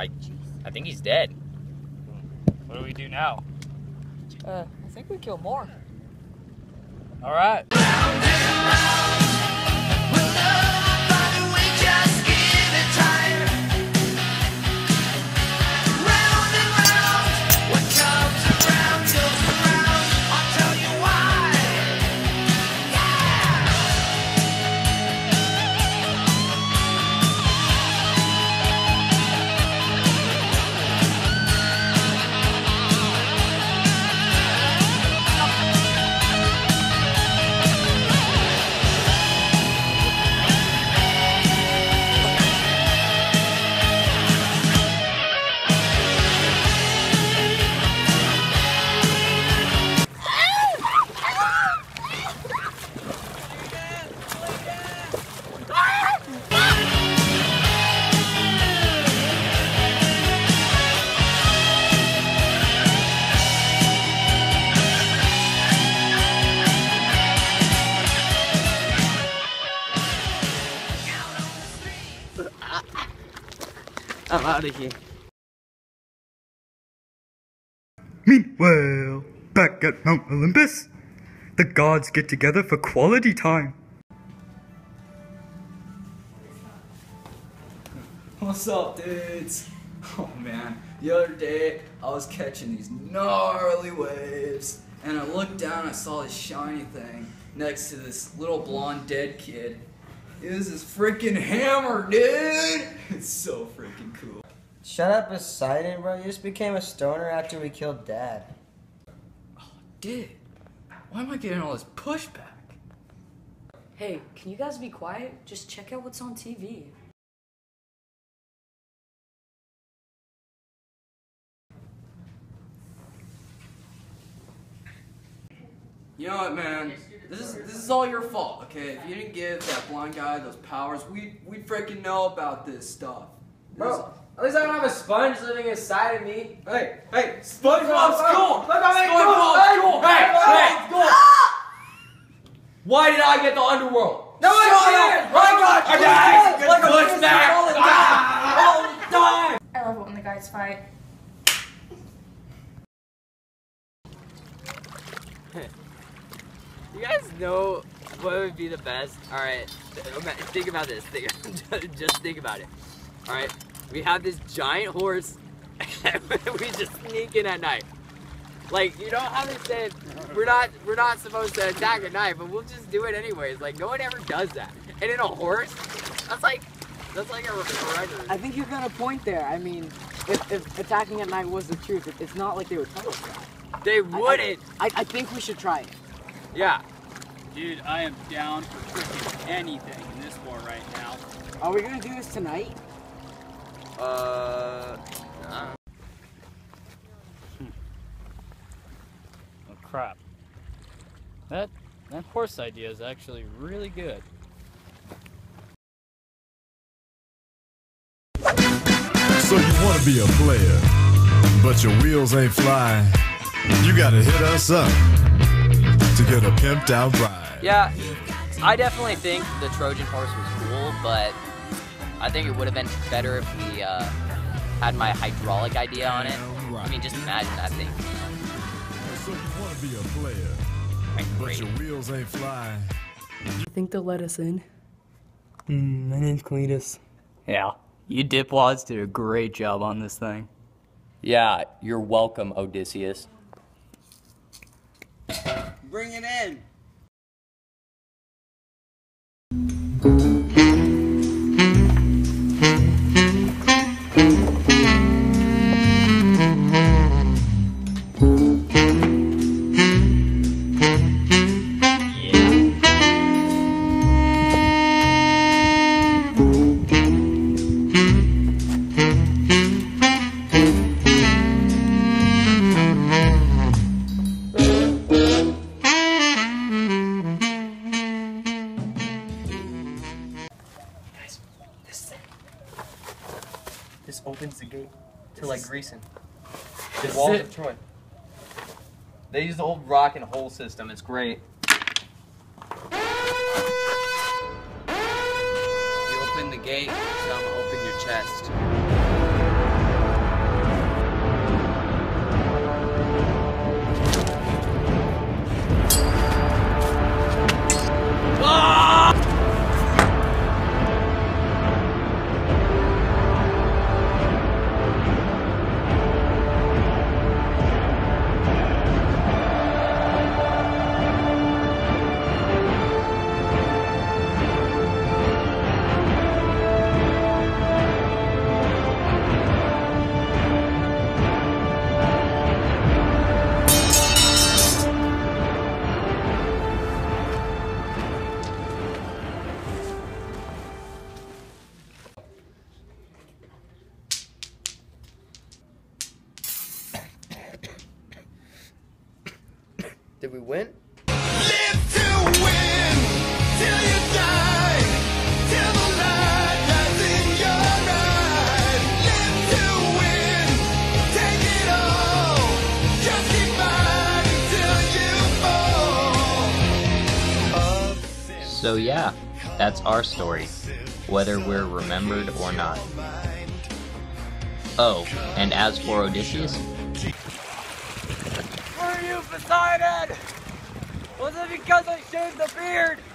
I think he's dead. What do we do now? I think we kill more. All right. I'm out of here. Meanwhile, back at Mount Olympus, the gods get together for quality time. What's up, dudes? Oh man, the other day I was catching these gnarly waves, and I looked down and I saw this shiny thing next to this little blonde dead kid. It was this freaking hammer, dude! It's so freaking cool. Shut up, Poseidon, bro. You just became a stoner after we killed Dad. Oh, dude. Why am I getting all this pushback? Hey, can you guys be quiet? Just check out what's on TV. You know what, man? This is all your fault, okay? If you didn't give that blind guy those powers, we'd freaking know about this stuff. Bro, at least I don't have a sponge living inside of me. Hey, SpongeBob's cool! Look at me, SpongeBob's cool! Hey! Why did I get the underworld? No, I got you! Like a pushback! All the time! I love it when the guys fight. You guys know what would be the best? Alright, think about this. Just think about it. Alright, we have this giant horse and we just sneak in at night. Like, you know how they said we're not supposed to attack at night, but we'll just do it anyways. Like, no one ever does that. And in a horse, that's like a record. I think you've got a point there. I mean, if attacking at night was the truth, it's not like they would tell us that. They wouldn't. I think we should try it. Yeah. Dude, I am down for freaking anything in this war right now. Are we gonna do this tonight? Oh crap. That horse idea is actually really good. So you want to be a player, but your wheels ain't flying. You gotta hit us up to get a pimped out ride. Yeah, I definitely think the Trojan horse was cool, but I think it would have been better if we had my hydraulic idea on it. I mean, just imagine that thing. So you want to be a player, but your wheels ain't flying. I think they'll let us in. My name's Cleatus. Yeah, you dipwads did a great job on this thing. Yeah, you're welcome, Odysseus. Bring it in. This opens the gate to like Greece. The walls of Troy. They use the old rock and hole system. It's great. You open the gate, so I'm gonna open your chest. Did we win? Live to win till you die, till the light that's in your eyes. Live to win, take it all, just keep fighting till you fall. So yeah, that's our story, whether we're remembered or not. Oh, and as for Odysseus? Screw you, Poseidon! Was it because I shaved the beard?